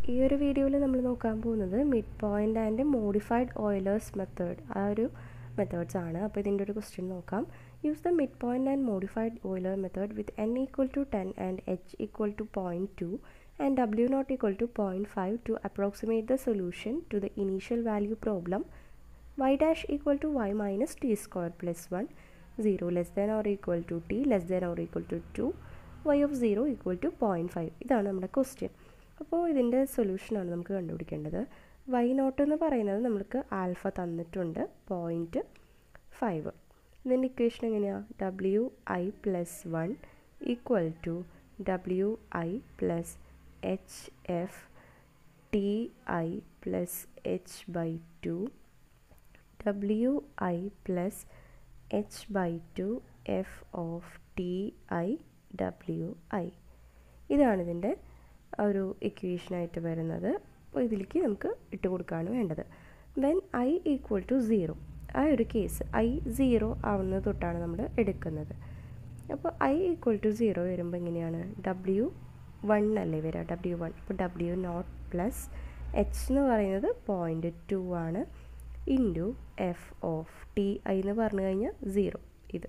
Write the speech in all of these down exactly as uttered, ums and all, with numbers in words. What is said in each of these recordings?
ഈ ഒരു വീഡിയോയിൽ നമ്മൾ നോക്കാൻ പോകുന്നത് mid point and modified Euler's method ആ ഒരു മെത്തേഡ്സ് ആണ്. അപ്പോൾ ഇതിൻ്റെ ഒരു ക്വസ്റ്റ്യൻ നോക്കാം. Use the mid point and modified Euler method with N equal to ten and H equal to point two and W naught equal to zero point five to approximate the solution to the initial value problem y dash equal to y minus t square plus one, zero less than or equal to t less than or equal to two, y of zero equal to zero point five. ഇതാണ് നമ്മുടെ question. അപ്പോൾ ഇതിൻ്റെ സൊല്യൂഷനാണ് നമുക്ക് കണ്ടുപിടിക്കേണ്ടത്. Why not എന്ന് പറയുന്നത് നമുക്ക് alpha തന്നിട്ടുണ്ട് പോയിൻറ്റ് ഫൈവ്. ഇതിൻ്റെ ഇക്വേഷൻ എങ്ങനെയാണ്? W I plus one equal to W I plus H F T I plus H by two W I plus H by two F of T I W I. ഇതാണ് ഇതിൻ്റെ ഒരു ഇക്വേഷനായിട്ട് വരുന്നത്. അപ്പോൾ ഇതിലേക്ക് നമുക്ക് ഇട്ട് കൊടുക്കുകയാണ് വേണ്ടത്. When I equal to zero, ആ ഒരു കേസ് ഐ സീറോ ആവുന്നത് തൊട്ടാണ് നമ്മൾ എടുക്കുന്നത്. അപ്പോൾ ഐ ഈക്വൽ ടു സീറോ വരുമ്പോൾ എങ്ങനെയാണ്? ഡബ്ല്യു വൺ അല്ലേ വരിക, ഡബ്ല്യു വൺ. അപ്പോൾ ഡബ്ല്യു നോട്ട് പ്ലസ് എച്ച് എന്ന് പറയുന്നത് പോയിൻറ്റ് ടു ആണ് into F of T I എന്ന് പറഞ്ഞു കഴിഞ്ഞാൽ സീറോ, ഇത്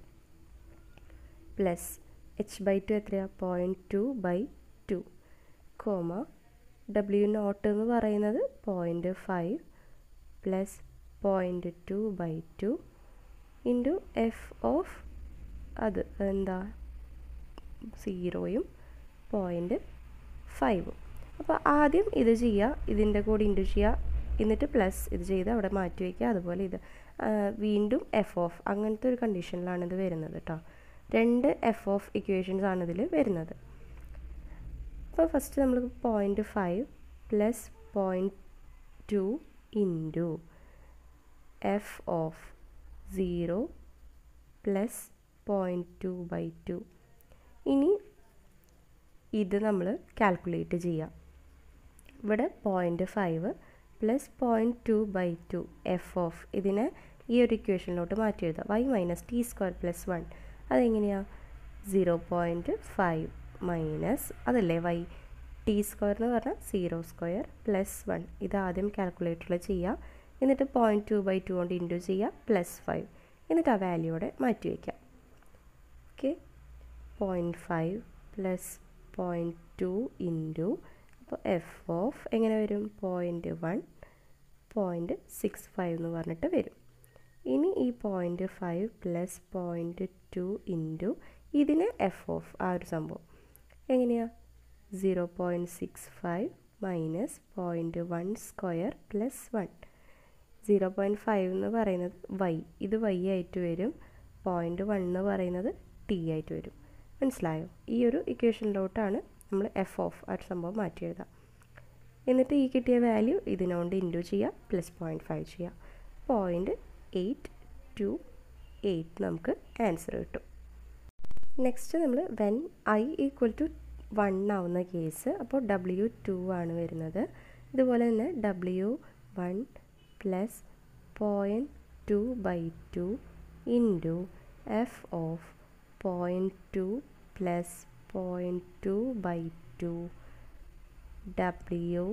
പ്ലസ് എച്ച് ബൈ ടു എത്രയാണ്? Point two by two comma W not എന്ന് പറയുന്നത് point five plus point two by two into F of അത് എന്താ സീറോയും പോയിൻറ്റ് ഫൈവും. അപ്പോൾ ആദ്യം ഇത് ചെയ്യുക, ഇതിൻ്റെ കൂടെ ഇൻറ്റു ചെയ്യുക, എന്നിട്ട് പ്ലസ് ഇത് ചെയ്ത് അവിടെ മാറ്റി വയ്ക്കുക. അതുപോലെ ഇത് വീണ്ടും എഫ് ഓഫ്, അങ്ങനത്തെ ഒരു കണ്ടീഷനിലാണ് ഇത് വരുന്നത് കേട്ടോ. രണ്ട് എഫ് ഓഫ് ഇക്വേഷൻസ് ആണ് ഇതിൽ വരുന്നത്. അപ്പോൾ ഫസ്റ്റ് നമ്മൾ point five plus point two into F of zero plus point two by two. ഇനി ഇത് നമ്മൾ കാൽക്കുലേറ്റ് ചെയ്യാം. ഇവിടെ point five plus point two by two F of ഇതിനെ ഈ ഒരു ഇക്വേഷനിലോട്ട് മാറ്റി എഴുതാം. Y minus T square plus one. അതെങ്ങനെയാണ്? സീറോ പോയിൻറ്റ് ഫൈവ് മൈനസ് അതല്ലേ വൈ, ടി സ്ക്വയർ എന്ന് പറഞ്ഞാൽ സീറോ സ്ക്വയർ പ്ലസ് വൺ. ഇത് ആദ്യം കാൽക്കുലേറ്ററിൽ ചെയ്യുക, എന്നിട്ട് പോയിൻറ്റ് ടു ബൈ ടു കൊണ്ട് ഇൻറ്റു ചെയ്യുക, പ്ലസ് ഫൈവ്, എന്നിട്ട് ആ വാല്യൂടെ മാറ്റി വയ്ക്കാം. Okay, point five plus point two into അപ്പോൾ എഫ് ഓഫ് എങ്ങനെ വരും? Point one point six five എന്ന് പറഞ്ഞിട്ട് വരും. ഇനി ഈ point five plus point two into ഇതിന് എഫ് ഓഫ് ആ ഒരു സംഭവം എങ്ങനെയാണ്? Zero point six five minus point one square plus one. Zero point five എന്ന് പറയുന്നത് വൈ, ഇത് വൈ ആയിട്ട് വരും. പോയിൻറ്റ് വൺ എന്ന് പറയുന്നത് ടി ആയിട്ട് വരും. മനസ്സിലായോ? ഈ ഒരു ഇക്വേഷനിലോട്ടാണ് നമ്മൾ എഫ് ഓഫ് ആ ഒരു സംഭവം മാറ്റി എഴുതാം. എന്നിട്ട് ഈ കിട്ടിയ വാല്യൂ ഇതിനോണ്ട് ഇൻറ്റു ചെയ്യുക, പ്ലസ് പോയിൻറ്റ് ഫൈവ് ചെയ്യുക. പോയിൻറ്റ് എയ്റ്റ് ടു എയ്റ്റ് നമുക്ക് ആൻസർ കിട്ടും. നെക്സ്റ്റ് നമ്മൾ when I equal to one ആവുന്ന കേസ്, അപ്പോൾ ഡബ്ല്യു ടു ആണ് വരുന്നത്. ഇതുപോലെ തന്നെ W one plus point two by two into F of point two plus point two by two W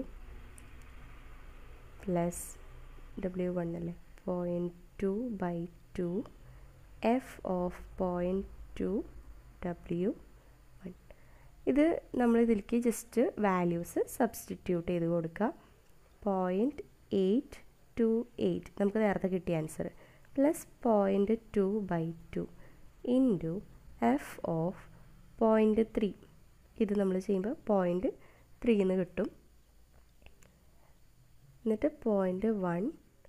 plus W one അല്ലേ, point two by two F of point two W one. ഇത് നമ്മൾ ഇതിലേക്ക് just values substitute ചെയ്ത് കൊടുക്കുക. Point eight two eight നമുക്ക് നേരത്തെ കിട്ടിയ answer plus point two by two into F of point three. ഇത് നമ്മൾ ചെയ്യുമ്പോൾ പോയിൻറ്റ് ത്രീ എന്ന് കിട്ടും. എന്നിട്ട് പോയിൻറ്റ് വൺ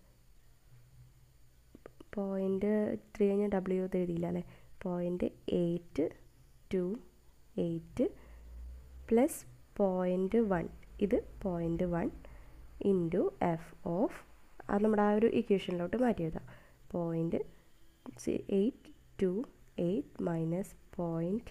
പോയിൻറ്റ് ത്രീ കഴിഞ്ഞാൽ ഡബ്ല്യു എഴുതിയില്ല അല്ലേ, point eight two eight plus point one, ഇത് point one into F of അത് നമ്മുടെ ആ ഒരു ഇക്വേഷനിലോട്ട് മാറ്റി എഴുതാം. Point eight two eight minus point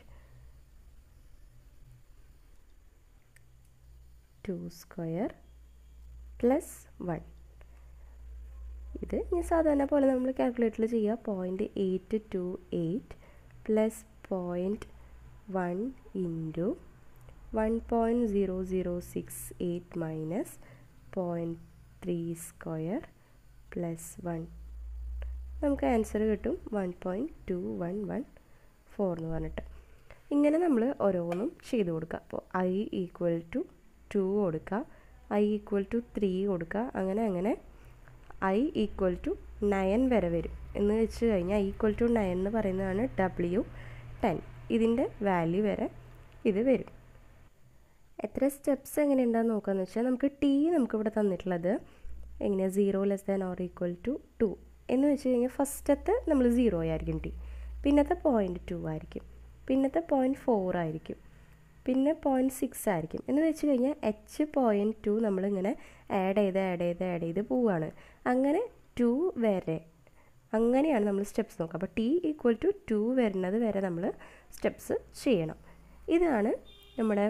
two square plus one. ഇത് ഇനി സാധാരണ പോലെ നമ്മൾ കാൽക്കുലേറ്ററിൽ ചെയ്യുക. Point eight two eight plus point one into one point zero zero six eight minus point three square plus one. നമുക്ക് ആൻസർ കിട്ടും one point two one one four എന്ന് പറഞ്ഞിട്ട്. ഇങ്ങനെ നമ്മൾ ഓരോന്നും ചെയ്ത് കൊടുക്കുക. അപ്പോൾ ഐ ഈക്വൽ ടു ടു കൊടുക്കുക, ഐ ഈക്വൽ ടു ത്രീ കൊടുക്കുക, അങ്ങനെ അങ്ങനെ ഐ ഈക്വൽ ടു നയൻ വരെ വരും. എന്ന് വെച്ച് കഴിഞ്ഞാൽ ഐ ഈക്വൽ ടു നയൻ എന്ന് പറയുന്നതാണ് ഡബ്ല്യു ടെൻ. ഇതിൻ്റെ വാല്യൂ വരെ ഇത് വരും. എത്ര സ്റ്റെപ്സ് എങ്ങനെ ഉണ്ടാകുന്ന നോക്കാമെന്ന് വെച്ചാൽ നമുക്ക് ടി നമുക്കിവിടെ തന്നിട്ടുള്ളത് എങ്ങനെയാണ് zero less than or equal to two എന്ന് വെച്ച് കഴിഞ്ഞാൽ ഫസ്റ്റത്തെ നമ്മൾ സീറോ ആയിരിക്കും ടി, പിന്നത്തെ പോയിൻറ്റ് ടു ആയിരിക്കും, പിന്നത്തെ പോയിൻറ്റ് ഫോർ ആയിരിക്കും, പിന്നെ പോയിൻറ്റ് സിക്സ് ആയിരിക്കും. എന്ന് വെച്ച് കഴിഞ്ഞാൽ എച്ച് പോയിൻറ്റ് ടു നമ്മളിങ്ങനെ ആഡ് ചെയ്ത് ആഡ് ചെയ്ത് ആഡ് ചെയ്ത് പോവുകയാണ്. അങ്ങനെ ടു വരെ അങ്ങനെയാണ് നമ്മൾ സ്റ്റെപ്സ് നോക്കുക. അപ്പോൾ ടി ഈക്വൽ ടു ടു വരുന്നത് വരെ നമ്മൾ സ്റ്റെപ്സ് ചെയ്യണം. ഇതാണ് നമ്മുടെ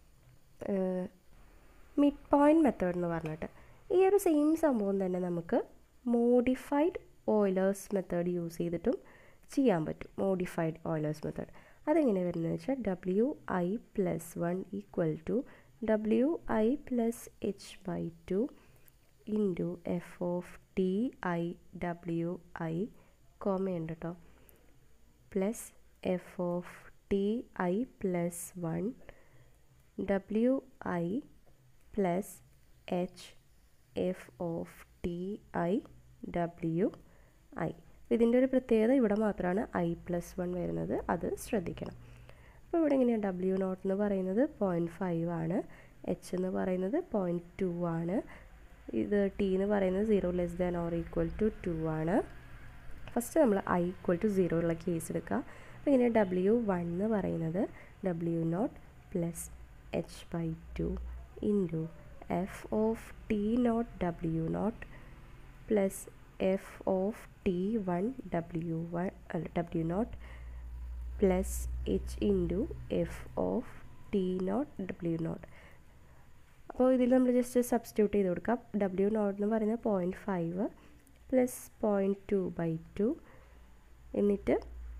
മിഡ് പോയിൻറ്റ് മെത്തേഡ് എന്ന് പറഞ്ഞിട്ട്. ഈ ഒരു സെയിം സംഭവം തന്നെ നമുക്ക് മോഡിഫൈഡ് ഓയിലേഴ്സ് മെത്തേഡ് യൂസ് ചെയ്തിട്ടും ചെയ്യാൻ പറ്റും. മോഡിഫൈഡ് ഓയിലേഴ്സ് മെത്തേഡ് അതെങ്ങനെ വരുന്നത് വെച്ചാൽ W I plus one equal to W I plus H by two into F of T I W I കോമയുണ്ട് കേട്ടോ, plus F of T I plus one W I plus H F of T I W I. ഇതിൻ്റെ ഒരു പ്രത്യേകത ഇവിടെ മാത്രമാണ് I plus one വരുന്നത്, അത് ശ്രദ്ധിക്കണം. അപ്പോൾ ഇവിടെ എങ്ങനെയാണ് ഡബ്ല്യു നോട്ട് എന്ന് പറയുന്നത് പോയിൻറ്റ് ഫൈവ് ആണ്, എച്ച് എന്ന് പറയുന്നത് പോയിൻറ്റ് ടു ആണ്, ഇത് ടി എന്ന് പറയുന്നത് zero less than or equal to two ആണ്. ഫസ്റ്റ് നമ്മൾ ഐ ഈക്വൽ ടു സീറോ ഉള്ള കേസ് എടുക്കുക. അപ്പോൾ ഇങ്ങനെ ഡബ്ല്യു വൺ എന്ന് പറയുന്നത് W not plus H by two into F of T nought W not plus F of T one W one അല്ല W not plus H into F of T nought W nought. അപ്പോൾ ഇതിൽ നമ്മൾ just substitute ചെയ്ത് കൊടുക്കാം. W not എന്ന് പറയുന്നത് point five plus point two by two, എന്നിട്ട്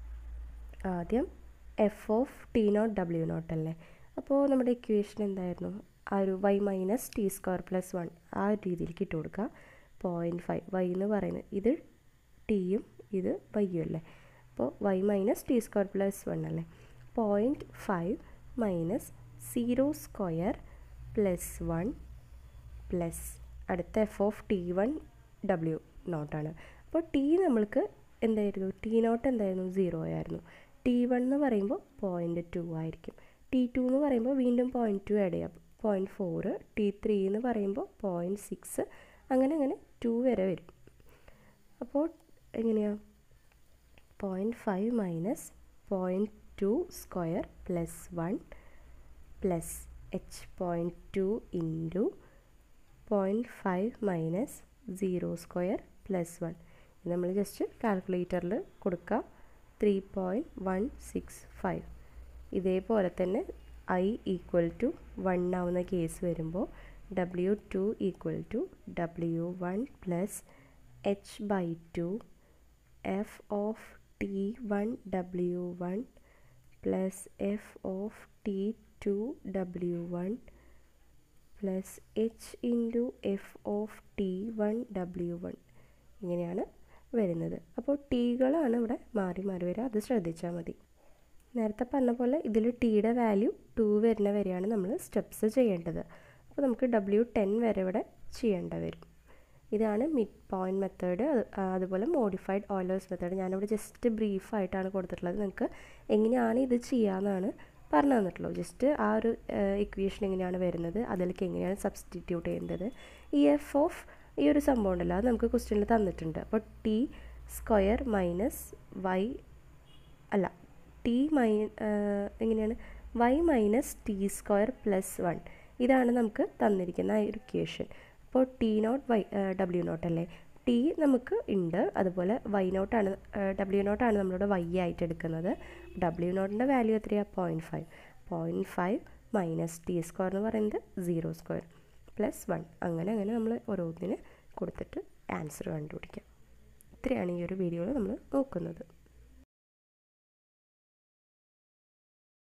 ആദ്യം F of T nought W nought അല്ലേ. അപ്പോൾ നമ്മുടെ ഇക്വേഷൻ എന്തായിരുന്നു, ആ ഒരു Y minus T square plus one ആ ഒരു രീതിയിലേക്ക് ഇട്ട് കൊടുക്കുക. പോയിൻറ്റ് ഫൈവ് വൈ എന്ന് പറയുന്നത് ഇത് ടിയും ഇത് വൈയും അല്ലേ, അപ്പോൾ Y minus T square plus one അല്ലേ. Point five minus zero square plus one plus അടുത്ത F of T one W നോട്ടാണ്. അപ്പോൾ ടി നമ്മൾക്ക് എന്തായിരുന്നു, ടി നോട്ട് എന്തായിരുന്നു സീറോ ആയിരുന്നു. ടി വൺ എന്ന് പറയുമ്പോൾ പോയിൻറ്റ് ടു ആയിരിക്കും, ടി ടു എന്ന് പറയുമ്പോൾ വീണ്ടും പോയിൻറ്റ് ടു ആഡ് ചെയ്യാം പോയിൻറ്റ് ഫോറ്, ടി ത്രീ എന്ന് പറയുമ്പോൾ പോയിൻറ്റ് സിക്സ്, അങ്ങനെ അങ്ങനെ ടു വരെ വരും. അപ്പോൾ എങ്ങനെയാണ് point five minus point two square plus one plus H point two into point five minus zero square plus one. ഇത് നമ്മൾ ജസ്റ്റ് കാൽക്കുലേറ്ററിൽ കൊടുക്കുക, three point one six five. ഇതേപോലെ തന്നെ ഐ ഈക്വൽ ടു വൺ ആവുന്ന കേസ് വരുമ്പോൾ W two equal to W one plus H by two F of T one W one plus F of T two W one plus H into F of T one W one. ഇങ്ങനെയാണ് വരുന്നത്. അപ്പോൾ ടീകളാണ് ഇവിടെ മാറി മാറി വരിക, അത് ശ്രദ്ധിച്ചാൽ മതി. നേരത്തെ പറഞ്ഞ പോലെ ഇതിൽ ടിയുടെ വാല്യൂ ടു വരുന്ന വരെയാണ് നമ്മൾ സ്റ്റെപ്സ് ചെയ്യേണ്ടത്. അപ്പോൾ നമുക്ക് ഡബ്ല്യു ടെൻ വരെ ഇവിടെ ചെയ്യേണ്ട വരും. ഇതാണ് മിഡ് പോയിൻറ്റ് മെത്തേഡ്. അതുപോലെ മോഡിഫൈഡ് ഓയിലേഴ്സ് മെത്തേഡ് ഞാനിവിടെ ജസ്റ്റ് ബ്രീഫായിട്ടാണ് കൊടുത്തിട്ടുള്ളത്. നിങ്ങൾക്ക് എങ്ങനെയാണ് ഇത് ചെയ്യാമെന്നാണ് പറഞ്ഞു തന്നിട്ടുള്ളൂ. ജസ്റ്റ് ആ ഒരു ഇക്വേഷൻ എങ്ങനെയാണ് വരുന്നത്, അതിലേക്ക് എങ്ങനെയാണ് സബ്സ്റ്റിറ്റ്യൂട്ട് ചെയ്യേണ്ടത്. ഈ എഫ് ഓഫ് ഈ ഒരു സംഭവം ഉണ്ടല്ലോ, അത് നമുക്ക് ക്വസ്റ്റ്യനിൽ തന്നിട്ടുണ്ട്. അപ്പോൾ ടി സ്ക്വയർ മൈനസ് വൈ അല്ല ടി മൈ എങ്ങനെയാണ് Y minus T square plus one, ഇതാണ് നമുക്ക് തന്നിരിക്കുന്ന ആ ഒരു ഇക്വേഷൻ. അപ്പോൾ T nought Y W nought അല്ലേ, ടി നമുക്ക് ഉണ്ട്, അതുപോലെ വൈ നോട്ടാണ് ഡബ്ല്യു നോട്ടാണ് നമ്മളിവിടെ വൈ ആയിട്ട് എടുക്കുന്നത്. ഡബ്ല്യു നോട്ടിൻ്റെ വാല്യൂ എത്രയാണ്, point five. Point five minus T square എന്ന് പറയുന്നത് സീറോ സ്ക്വയർ പ്ലസ് വൺ. അങ്ങനെ അങ്ങനെ നമ്മൾ ഓരോന്നിന് കൊടുത്തിട്ട് ആൻസർ കണ്ടുപിടിക്കാം. ഇത്രയാണ് ഈ ഒരു വീഡിയോയിൽ നമ്മൾ നോക്കുന്നത്.